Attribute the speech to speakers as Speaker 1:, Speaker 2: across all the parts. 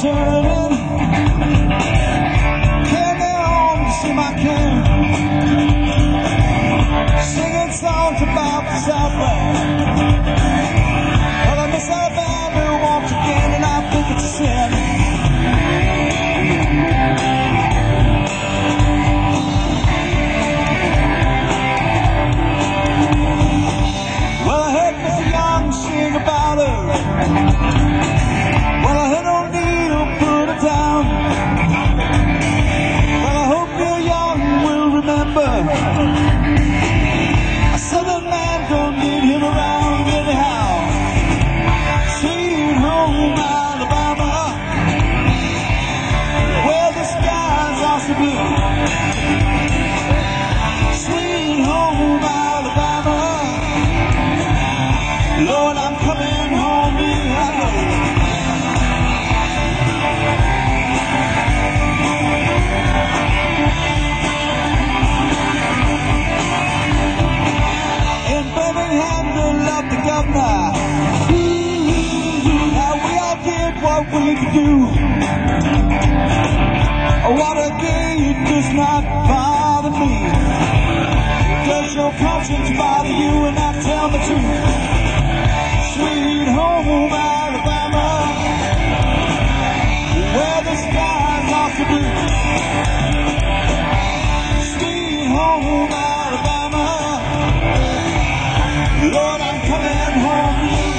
Speaker 1: turning. Came there home to see my king, singing songs about the Southland. Well, I miss Alabama once again, and I think it's a sin. Well, I heard Mr. Young sing about her. Well, I heard O'Neill put her down. Well, I hope Neil Young will remember, a Southern man don't need him around anyhow. Sweet home Alabama, where the skies are so blue. Sweet home Alabama, Lord, I'm coming home to you, I know. In Birmingham, they loved the governor. Now we all did what we could do. Watergate does not bother me. Does your conscience bother you? And now tell the truth. Sweet home Alabama, where the skies are so blue. Sweet home Alabama, Lord, I'm coming home to you.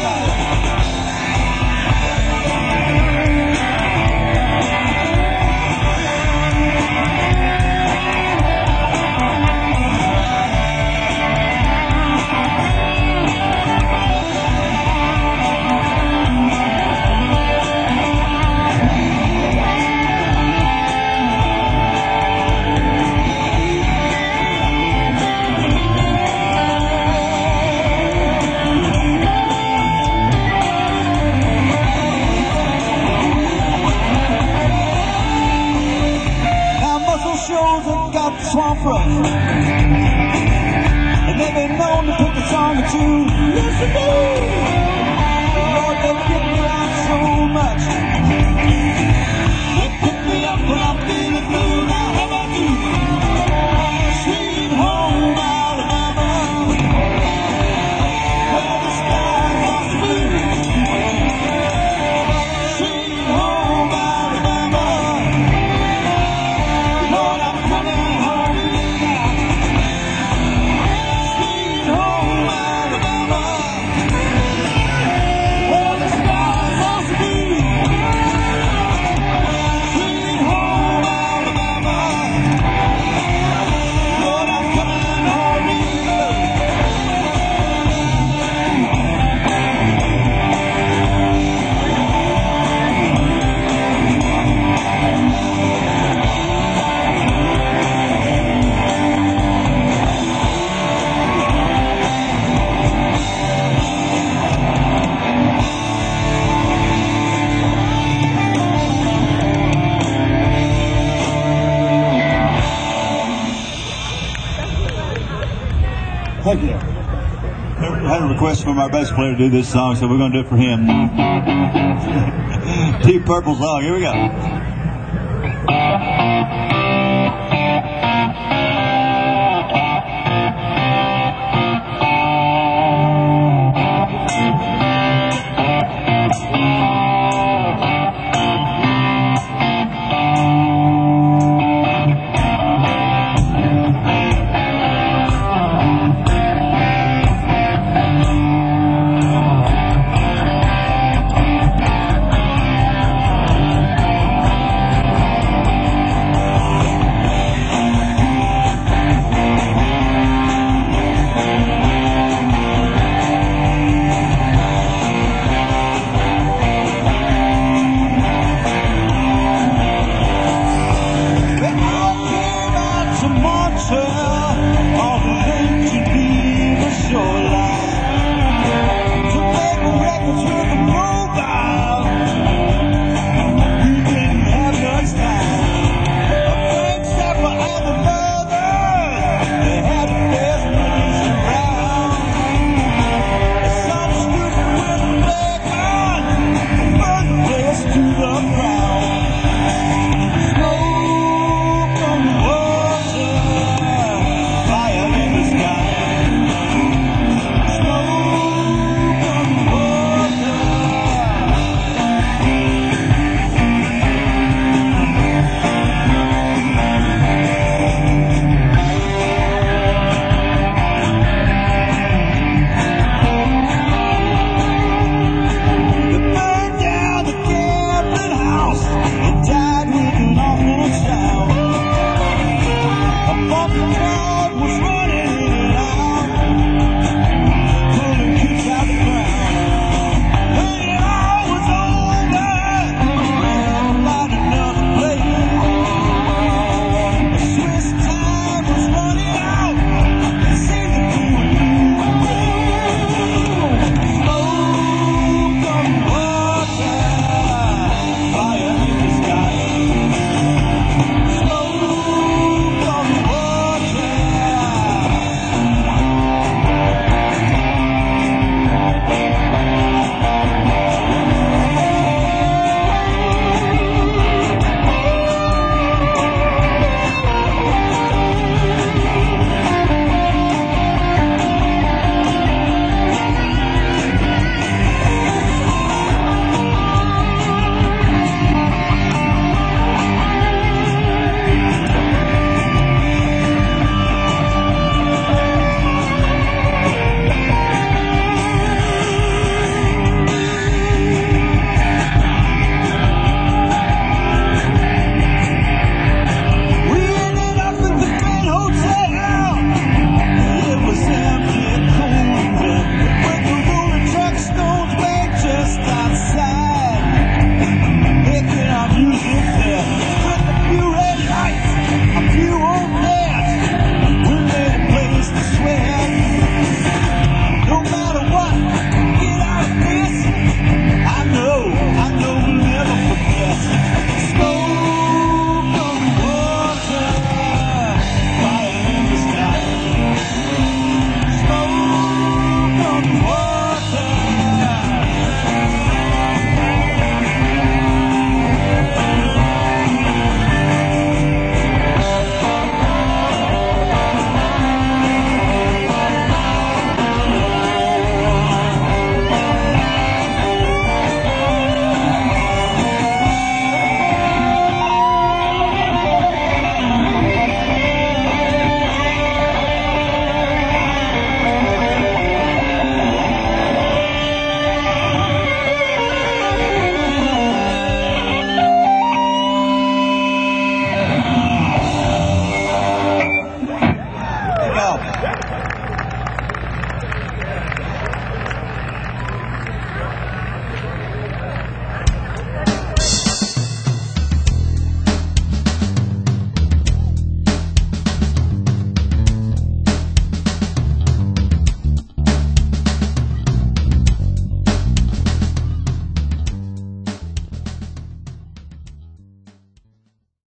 Speaker 1: Shows that got the swamp rush, and they've been known to pick a song or two. Yes, they do. Lord, they pick me out so much. They pick me up when I'm feeling blue. Now how about you? Sweet home Alabama, where the skies are so blue. Sweet home Alabama, Lord, I'm coming home to you now. Sweet home Alabama, where the skies are so blue. Sweet home Alabama, Lord, I'm coming home to you.
Speaker 2: Thank you. I had a request from our bass player to do this song, so we're going to do it for him. Deep Purple song. Here we go.